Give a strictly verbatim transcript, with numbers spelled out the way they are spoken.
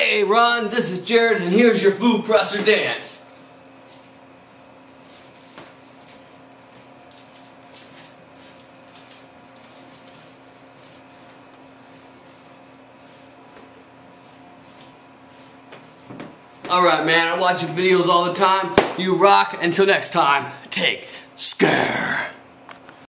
Hey Ron, this is Jared and here's your food presser dance. Alright man, I watch your videos all the time. You rock. Until next time, take care.